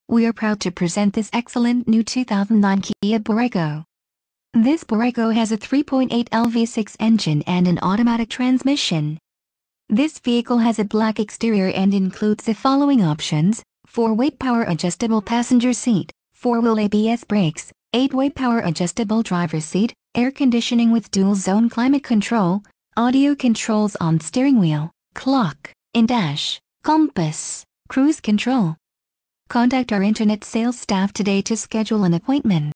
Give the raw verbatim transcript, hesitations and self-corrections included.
We are proud to present this excellent new two thousand nine Kia Borrego. This Borrego has a three point eight liter V six engine and an automatic transmission. This vehicle has a black exterior and includes the following options: four-way power adjustable passenger seat, four-wheel A B S brakes, eight-way power adjustable driver's seat, air conditioning with dual-zone climate control, audio controls on steering wheel, clock, in-dash, compass, cruise control. Contact our internet sales staff today to schedule an appointment.